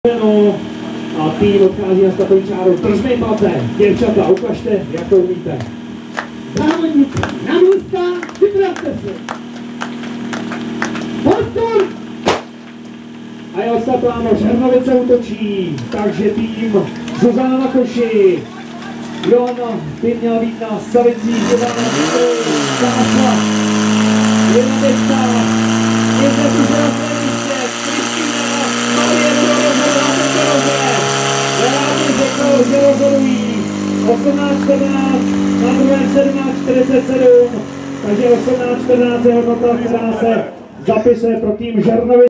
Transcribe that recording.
A tým odchází na startovní čáru. Držme palce, děvčata, ukažte, jak to umíte. Závodníci, na místa, připravte se. Pozor! A je odstartováno, Žernovice útočí, takže tým Zuzana na koši. Joana by měla být na Savicích, Zuzana na koši, Zášla. Jedna dečka, jedna Zuzana na místě, Kristýna, Marie budou rozhodovat tento rozhled. Rádi řekl, že rozhodují 18:14, na druhém 17:47, takže 18:14 je hodnota, která se zapisuje pro tým Žernovice.